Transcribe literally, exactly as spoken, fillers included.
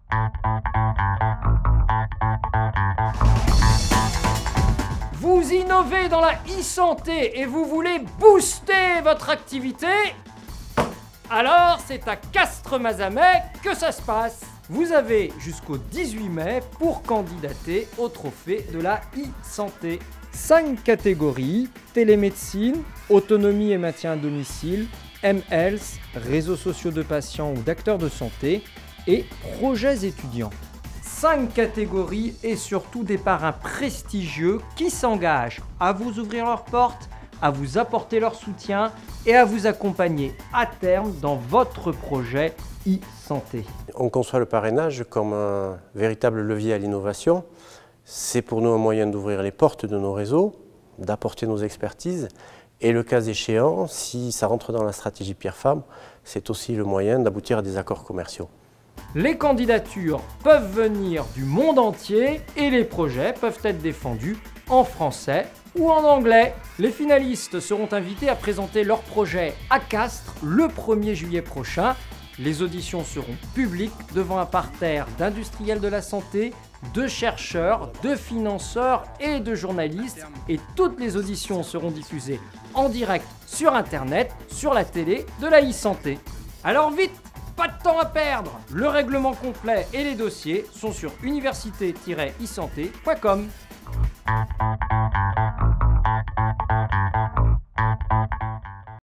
Vous innovez dans la e-santé et vous voulez booster votre activité? Alors c'est à Castres-Mazamet que ça se passe. Vous avez jusqu'au dix-huit mai pour candidater au trophée de la e-santé. Cinq catégories: télémédecine, autonomie et maintien à domicile, M-Health, réseaux sociaux de patients ou d'acteurs de santé et projets étudiants. Cinq catégories et surtout des parrains prestigieux qui s'engagent à vous ouvrir leurs portes, à vous apporter leur soutien et à vous accompagner à terme dans votre projet e-santé. On conçoit le parrainage comme un véritable levier à l'innovation. C'est pour nous un moyen d'ouvrir les portes de nos réseaux, d'apporter nos expertises et le cas échéant, si ça rentre dans la stratégie Pierre-Femme, c'est aussi le moyen d'aboutir à des accords commerciaux. Les candidatures peuvent venir du monde entier et les projets peuvent être défendus en français ou en anglais. Les finalistes seront invités à présenter leur projet à Castres le premier juillet prochain. Les auditions seront publiques devant un parterre d'industriels de la santé, de chercheurs, de financeurs et de journalistes. Et toutes les auditions seront diffusées en direct sur Internet, sur la télé de la e-santé. Alors vite, pas de temps à perdre! Le règlement complet et les dossiers sont sur université tiret e santé point com.